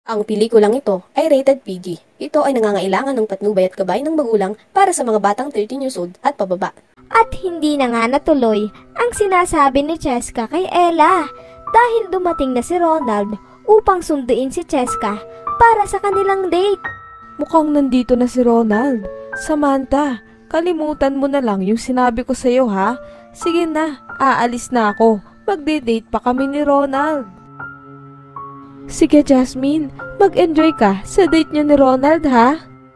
Ang pelikulang ito ay rated PG. Ito ay nangangailangan ng patnubay at gabay ng magulang para sa mga batang 13 years old at pababa. At hindi na nga natuloy ang sinasabi ni Cheska kay Ella dahil dumating na si Ronald upang sunduin si Cheska para sa kanilang date. Mukhang nandito na si Ronald. Samantha, kalimutan mo na lang yung sinabi ko sa'yo ha. Sige na, aalis na ako. Magde-date pa kami ni Ronald. Sige Jasmine, mag-enjoy ka sa date niyo ni Ronald ha.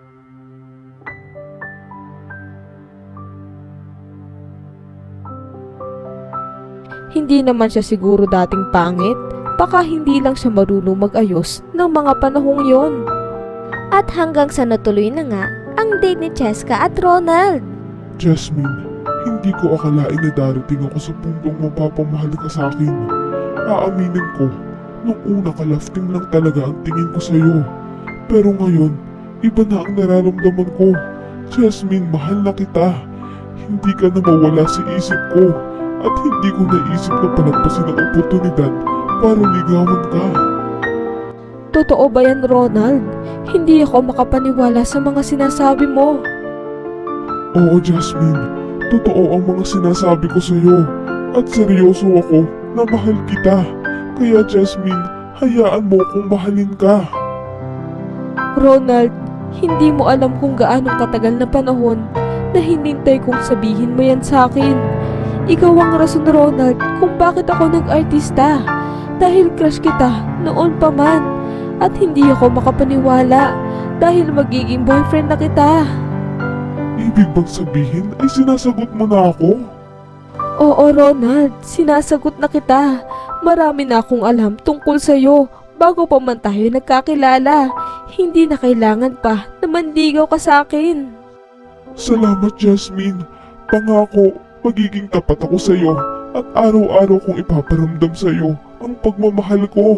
Hindi naman siya siguro dating pangit. Baka hindi lang siya marunong mag-ayos ng mga panahong yon. At hanggang sa natuloy na nga ang date ni Cheska at Ronald. Jasmine, hindi ko akalain na darating ako sa puntong mapapamahal ka sa akin. Aaminin ko, nung una kalafting lang talaga ang tingin ko sa'yo. Pero ngayon, iba na ang nararamdaman ko. Jasmine, mahal na kita. Hindi ka na mawala sa isip ko. At hindi ko naisip na palagpasin ang oportunidad para ligawan ka. Totoo ba yan Ronald? Hindi ako makapaniwala sa mga sinasabi mo. Oo Jasmine, totoo ang mga sinasabi ko sa'yo. At seryoso ako na mahal kita. Kaya Jasmine, hayaan mo kung mahalin ka. Ronald, hindi mo alam kung gaano katagal na panahon na hinintay kong sabihin mo yan sa akin. Ikaw ang rason Ronald kung bakit ako nag-artista. Dahil crush kita noon pa man. At hindi ako makapaniwala dahil magiging boyfriend na kita. Ibig bang sabihin ay sinasagot mo na ako? Oo Ronald, sinasagot na kita. Marami na akong alam tungkol sa'yo bago pa man tayo nagkakilala. Hindi na kailangan pa na manligaw ka sa akin. Salamat Jasmine. Pangako, magiging tapat ako sa'yo at araw-araw kong ipaparamdam sa'yo ang pagmamahal ko.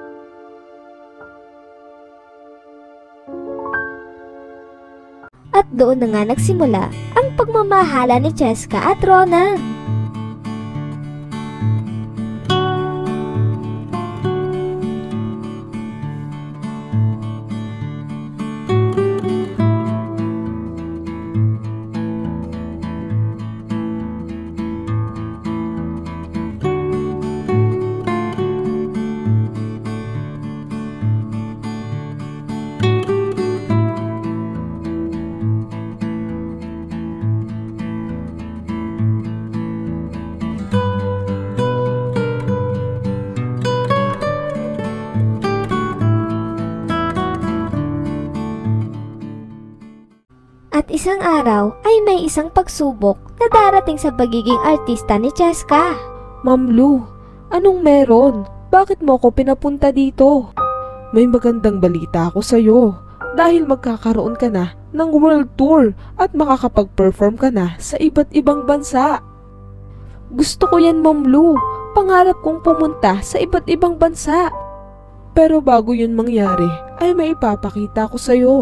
At doon na nga nagsimula ang pagmamahala ni Cheska at Ronald. At isang araw ay may isang pagsubok na darating sa pagiging artista ni Cheska. Ma'am Lou, anong meron? Bakit mo ako pinapunta dito? May magandang balita ako sa'yo. Dahil magkakaroon ka na ng world tour at makakapag-perform ka na sa iba't ibang bansa. Gusto ko yan Ma'am Lou. Pangarap kong pumunta sa iba't ibang bansa. Pero bago yun mangyari ay may ipapakita ko sa'yo.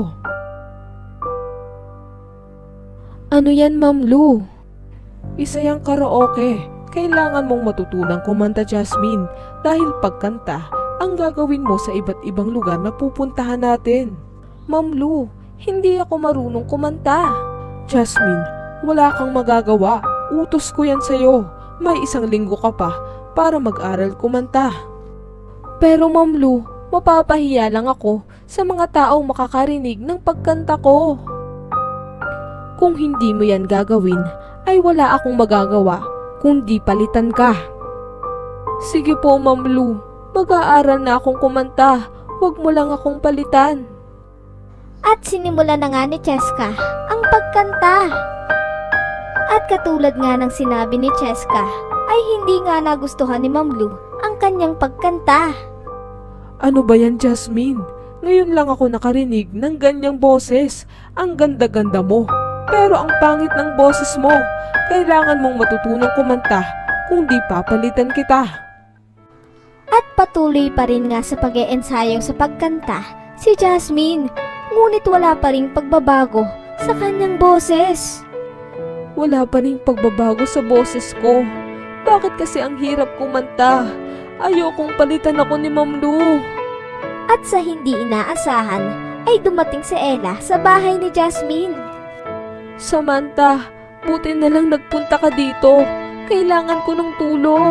Ano yan Ma'am Lou? Isa yung karaoke. Kailangan mong matutunang kumanta Jasmine dahil pagkanta ang gagawin mo sa iba't ibang lugar na pupuntahan natin. Ma'am Lou, hindi ako marunong kumanta. Jasmine, wala kang magagawa. Utos ko yan sa'yo. May 1 linggo ka pa para mag-aral kumanta. Pero Ma'am Lou, mapapahiya lang ako sa mga taong makakarinig ng pagkanta ko. Kung hindi mo yan gagawin, ay wala akong magagawa kundi palitan ka. Sige po Ma'am Lou, mag-aaral na akong kumanta. Huwag mo lang akong palitan. At sinimulan na nga ni Cheska ang pagkanta. At katulad nga ng sinabi ni Cheska, ay hindi nga nagustuhan ni Ma'am Lou ang kanyang pagkanta. Ano ba yan Jasmine? Ngayon lang ako nakarinig ng ganyang boses. Ang ganda-ganda mo. Pero ang pangit ng boses mo. Kailangan mong matutunang kumanta kung di papalitan kita. At patuloy pa rin nga sa pag-eensayo sa pagkanta si Jasmine. Ngunit wala pa ring pagbabago sa kanyang boses. Wala pa ring pagbabago sa boses ko. Bakit kasi ang hirap kumanta? Ayokong palitan ako ni Ma'am Lou. At sa hindi inaasahan ay dumating si Ella sa bahay ni Jasmine. Samantha, buti na lang nagpunta ka dito. Kailangan ko ng tulong.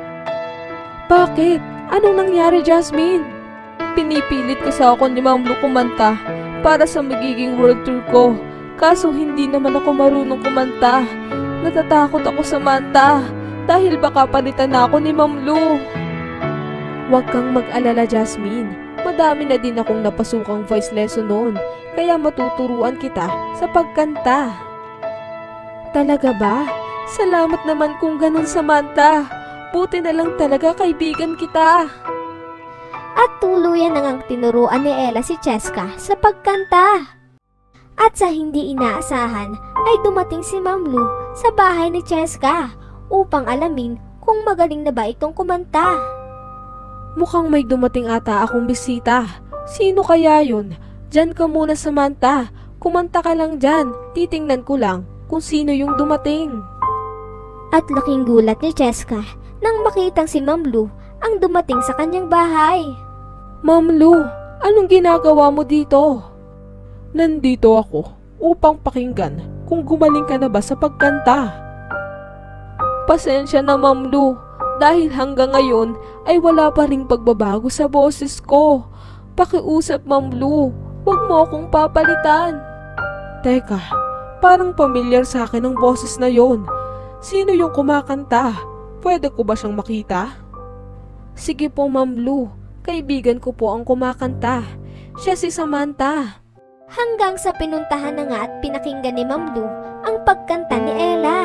Bakit? Anong nangyari, Jasmine? Pinipilit kasi ako ni Ma'am Lu kumanta para sa magiging world tour ko. Kaso hindi naman ako marunong kumanta. Natatakot ako, Samantha, dahil baka palitan na ako ni Ma'am Lu. Huwag kang mag-alala, Jasmine. Madami na din akong napasukang voice lesson noon, kaya matuturuan kita sa pagkanta. Talaga ba? Salamat naman kung ganun, Samantha. Buti na lang talaga kaibigan kita. At tuluyan na ngang tinuruan ni Ella si Cheska sa pagkanta. At sa hindi inaasahan ay dumating si Ma'am Lu sa bahay ni Cheska upang alamin kung magaling na ba itong kumanta. Mukhang may dumating ata akong bisita. Sino kaya yun? Diyan ka muna, Samantha. Kumanta ka lang dyan. Titingnan ko lang kung sino yung dumating. At laking gulat ni Cheska nang makitang si Ma'am Lu ang dumating sa kanyang bahay. Ma'am Lu, anong ginagawa mo dito? Nandito ako upang pakinggan kung gumaling ka na ba sa pagkanta. Pasensya na, Ma'am Lu, dahil hanggang ngayon ay wala pa ring pagbabago sa boses ko. Pakiusap, Ma'am Lu, huwag mo akong papalitan. Teka, parang pamilyar sa akin ang boses na yon. Sino yung kumakanta? Pwede ko ba siyang makita? Sige po, Ma'am Lu, kaibigan ko po ang kumakanta. Siya si Samantha. Hanggang sa pinuntahan na nga at pinakinggan ni Ma'am Lu ang pagkanta ni Ella.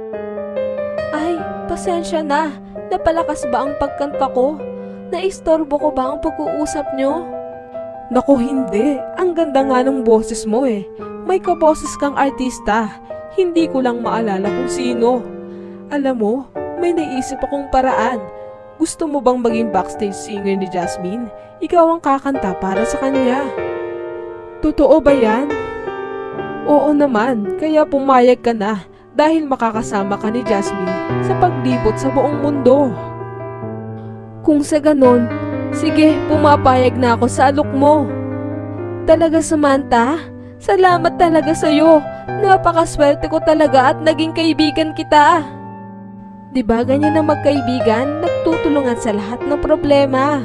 Ay, pasensya na. Napalakas ba ang pagkanta ko? Naistorbo ko ba ang pag-uusap nyo? Naku, hindi. Ang ganda nga ng boses mo eh. May kaboses kang artista. Hindi ko lang maalala kung sino. Alam mo, may naisip akong paraan. Gusto mo bang maging backstage singer ni Jasmine? Ikaw ang kakanta para sa kanya. Totoo ba yan? Oo naman, kaya pumayag ka na dahil makakasama ka ni Jasmine sa paglibot sa buong mundo. Kung sa ganon, sige, pumapayag na ako sa alok mo. Talaga, Samantha? Salamat talaga sa'yo. Napakaswerte ko talaga at naging kaibigan kita. Diba ganyan na magkaibigan? Nagtutulungan sa lahat ng problema.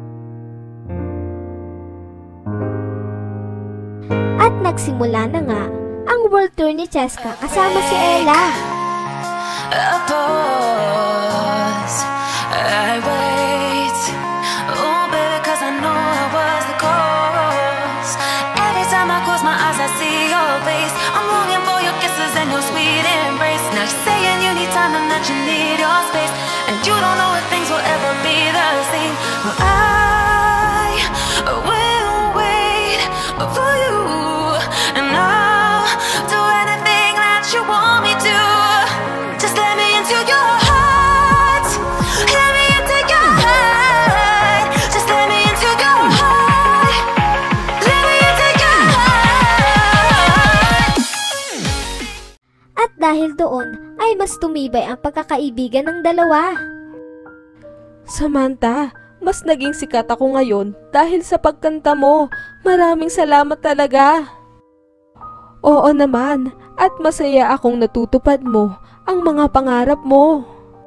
At nagsimula na nga ang world tour ni Cheska kasama si Ella. A pause, I wait. Oh baby, cause I know I was the cause. Every time I close my eyes I see your face. I'm longing for your kisses and your sweet embrace. Now you're saying you need time and that you need your space, and you don't know if things will ever be the same. Well, I will wait for you, and I'll do anything that you want me to. Just let me into your heart. Let me into your heart. Just let me into your heart. Let me into your heart. At dahil doon ay mas tumibay ang pagkakaibigan ng dalawa. Samantha, mas naging sikat ako ngayon dahil sa pagkanta mo. Maraming salamat talaga. Oo naman, at masaya akong natutupad mo ang mga pangarap mo.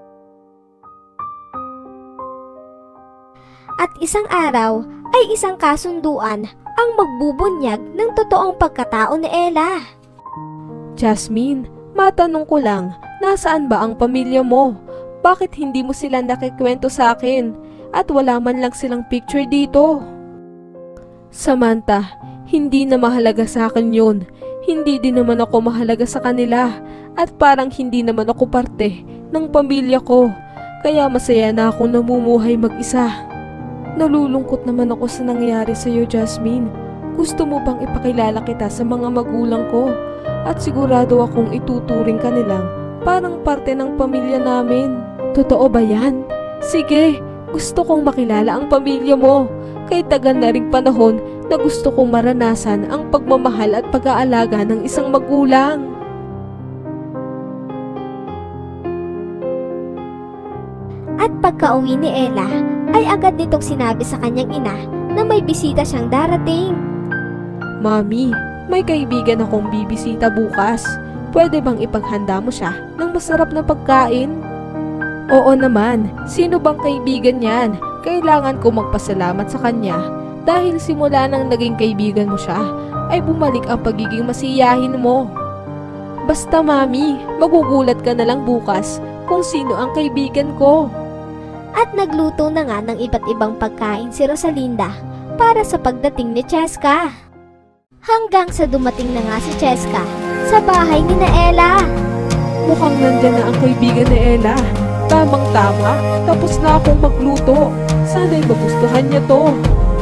At isang araw ay isang kasunduan ang magbubunyag ng totoong pagkatao ni Ella. Jasmine, matanong ko lang, nasaan ba ang pamilya mo? Bakit hindi mo sila nakikwento sa akin? At wala man lang silang picture dito. Samantha, hindi na mahalaga sa akin yun. Hindi din naman ako mahalaga sa kanila. At parang hindi naman ako parte ng pamilya ko. Kaya masaya na akong namumuhay mag-isa. Nalulungkot naman ako sa nangyari sa iyo, Jasmine. Gusto mo bang ipakilala kita sa mga magulang ko? At sigurado akong ituturing ka nilang parang parte ng pamilya namin. Totoo ba yan? Sige, gusto kong makilala ang pamilya mo. Kay tagal na ring panahon na gusto kong maranasan ang pagmamahal at pag-aalaga ng isang magulang. At pagka-uwi ni Ella, ay agad nitong sinabi sa kanyang ina na may bisita siyang darating. Mami, may kaibigan akong bibisita bukas. Pwede bang ipaghanda mo siya ng masarap na pagkain? Oo naman, sino bang kaibigan yan? Kailangan ko magpasalamat sa kanya dahil simula nang naging kaibigan mo siya, ay bumalik ang pagiging masiyahin mo. Basta mami, magugulat ka na lang bukas kung sino ang kaibigan ko. At nagluto na nga ng iba't ibang pagkain si Rosalinda para sa pagdating ni Cheska. Hanggang sa dumating na nga si Cheska sa bahay ni Ella. Mukhang nandyan na ang kaibigan ni Ella. Tamang-tama, tapos na akong magluto. Sana'y magustuhan niya to.